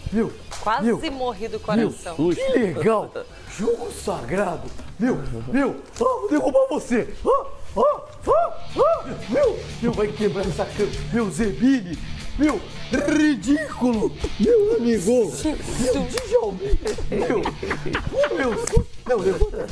Meu, Quase morri do coração. Meu, que legal. Jogo sagrado. Meu, vou derrubar você. Meu, vai quebrar essa cama. Meu, Zebini. Meu, ridículo. Meu amigo. Meu, Djalmin. Não, levanta,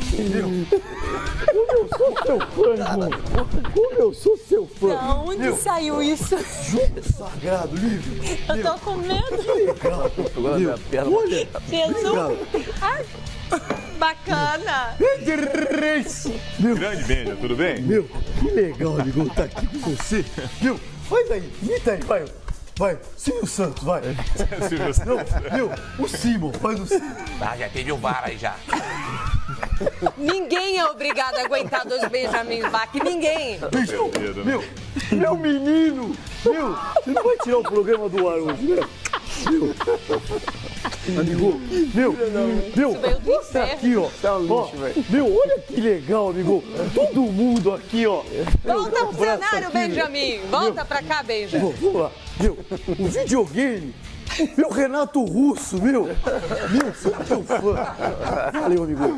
como eu sou seu fã, irmão. Como eu sou seu fã. Da onde saiu isso? Jogo sagrado, livre. Eu tô com medo. Legal. Olha. Jesus. Ai, bacana. Grande Benja, tudo bem? Meu, que legal, amigo, tá aqui com você. Meu, faz aí, imita aí, vai. Silvio Santos, vai. Silvio Santos. Não, meu, o Simon, faz o Simon. Ah, já teve o VAR aí já. Ninguém é obrigado a aguentar 2 Benjamin Bach. Ninguém. Beijão, meu menino. Meu, você não vai tirar o programa do ar hoje, né? Meu, amigo, meu, Isso veio do mostra inferno. aqui, ó. Tá um lixo, velho. Meu, olha que legal, amigo. Todo mundo aqui, ó. Volta Meu, pro abraça cenário, aqui, Benjamin. Volta pra cá, Benja. Vamos lá. Meu, o videogame. Meu Renato Russo, meu, sou teu fã. Valeu, amigo.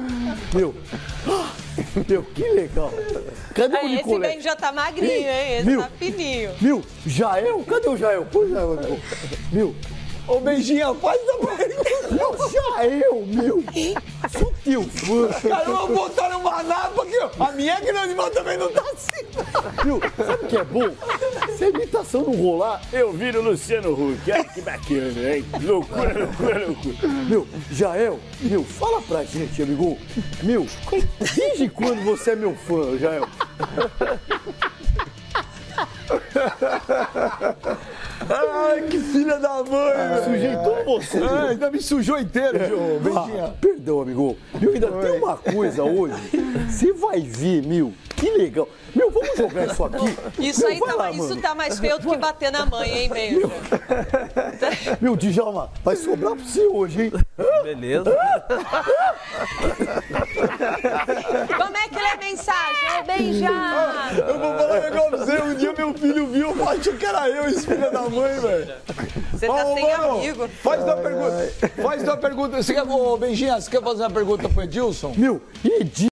Meu, que legal. Cadê o Esse Nicolé? Benja tá magrinho, hein? Esse Meu. tá fininho. Meu, Jael? Cadê o Jael? Põe o Jael, amigo. Meu, Ô, Benjinha, faz a pergunta. meu, Jael, meu. Sou teu fã. Caramba, botaram uma napa aqui, ó. A minha grande, mas também não tá assim. Meu, sabe o que é bom? Se a imitação não rolar, Eu viro o Luciano Huck. Ai, que bacana, hein? Loucura. meu, Jael, meu, fala pra gente, amigo. Meu, desde quando você é meu fã, Jael? Ai, que filha da mãe. Sujeitou você. Ai, ainda me sujou inteiro, Benjinha. Perdão, amigo. Meu, ainda tem uma coisa hoje. Você vai ver, meu. Que legal. Meu, vamos jogar isso aqui. Isso Meu, aí vai tá, lá, isso mano. tá mais feio do que bater na mãe, hein, Benja? Meu, Djalma, vai sobrar pra você hoje, hein? Beleza. Como é que lê a mensagem? Ô, Benja! Eu vou falar um negócio pra você. Um dia meu filho viu, eu achou que era eu, esse filho da mãe, velho. Você tá Ô, sem mano, amigo. Faz tua pergunta. Faz tua pergunta. Você quer, ô, Benjinha, você quer fazer uma pergunta pro Edilson? Meu, Edilson.